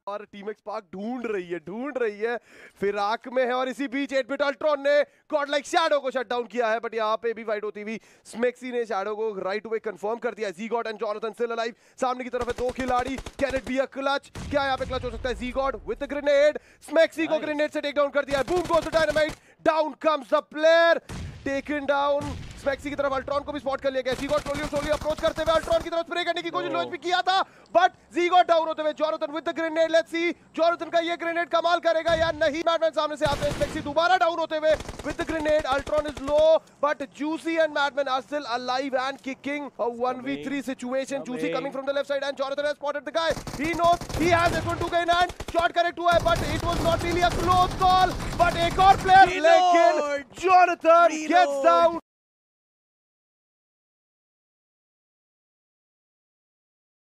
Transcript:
और team x park ढूंढ रही है फिराक में है। और इसी बीच 8-बिट अल्ट्रॉन ने गॉड लाइक शैडो को शट डाउन किया है, बट यहाँ पे भी फाइट होती हुई स्मेक्सी ने शैडो को राइट अवे कंफर्म कर दिया। ZGod and Jonathan still alive, सामने की तरफ है दो खिलाड़ी। Can it be a clutch? क्या यहाँ पे क्लच हो सकता है? ZGod with the grenade, Smexy को ग्रेनेड से टेक डाउन कर दिया है। Boom goes the dynamite, down comes the player, taken down. Smexy की तरफ अल्ट्रॉन को भी स्पॉट कर लिया गया। ज़ीगॉड स्लोली अप्रोच करते हुए अल्ट्रॉन की तरफ स्प्रे करने की कोशिश भी किया था, बट ज़ीगॉड डाउन होते हुए Jonathan with the grenade. Let's see Jonathan का ये ग्रेनेड कमाल करेगा या नहीं। मैडमैन सामने से आते हैं, स्मेक्सी दोबारा डाउन होते हुए with the grenade. Ultron is low but juicy and Madman are still alive and kicking. A 1v3 situation. Juicy coming from the left side and Jonathan has spotted the guy. He knows he has this one to gain and shot correct हुआ है, but it was not really a close call. But एक और player, लेकिन Jonathan gets down.